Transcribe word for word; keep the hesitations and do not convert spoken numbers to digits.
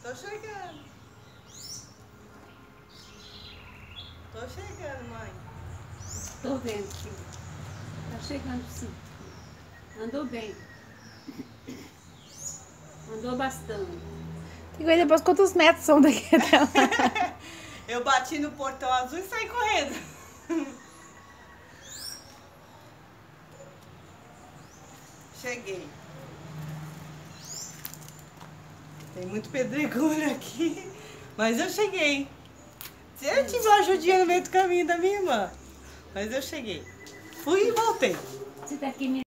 Tô chegando. Tô chegando, mãe. Tô vendo, filho. Tá chegando sim. Andou bem. Andou bastante. Tem que ver depois quantos metros são daqui até lá. Eu bati no portão azul e saí correndo. Cheguei. Tem muito pedregulho aqui, mas eu cheguei. Eu tive uma ajudinha no meio do caminho da minha irmã, mas eu cheguei. Fui e voltei. Você tá aqui me